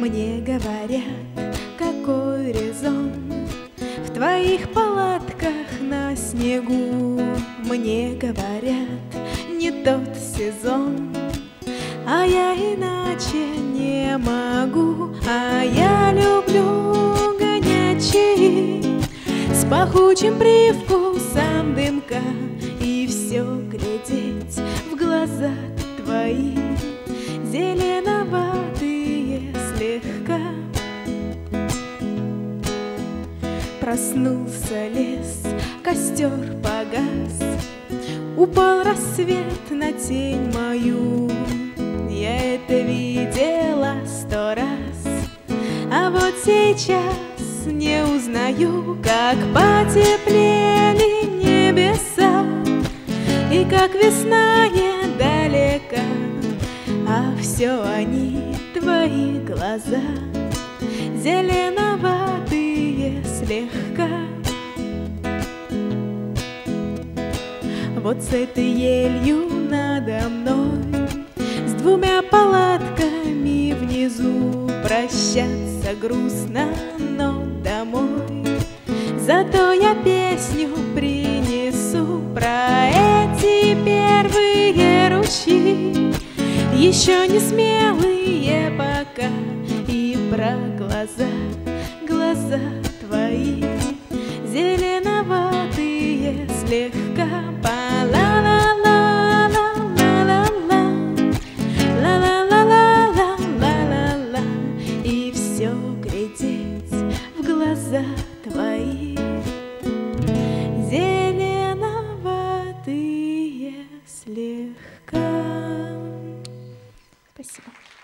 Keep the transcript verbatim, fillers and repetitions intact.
Мне говорят, какой резон в твоих палатках на снегу. Мне говорят, не тот сезон, а я иначе не могу. А я люблю горячий с пахучим привкусом дымка и все глядеть в глаза твои, зеленоватые слегка. Проснулся лес, костер погас, упал рассвет на тень мою. Я это видела сто раз, а вот сейчас не узнаю, как потеплели небеса и как весна недалека, а все они твои глаза, зеленоватые слегка. Вот с этой елью надо мной, с двумя палатками внизу, прощаться грустно, но домой. Зато я песню принесу про эти первые ручьи, еще не смелые пока, и про глаза, глаза твои, зеленоватые слегка. Па-ла-ла-ла-ла-ла-ла-ла-ла-ла-ла-ла, и все глядеть в глаза твои, зеленоватые слегка. Спасибо.